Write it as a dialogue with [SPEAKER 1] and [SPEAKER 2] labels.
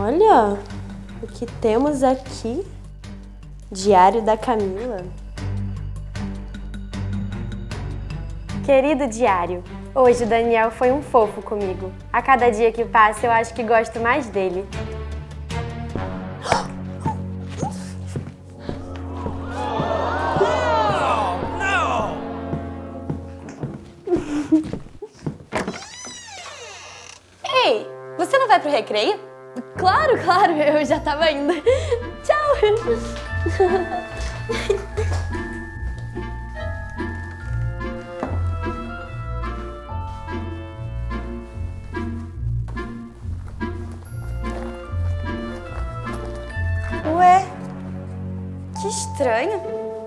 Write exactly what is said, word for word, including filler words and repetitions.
[SPEAKER 1] Olha o que temos aqui. Diário da Camila. Querido diário, hoje o Daniel foi um fofo comigo. A cada dia que passa eu acho que gosto mais dele. Ei, você não vai pro recreio? Claro, claro, eu já tava indo. Tchau! Ué, que estranho.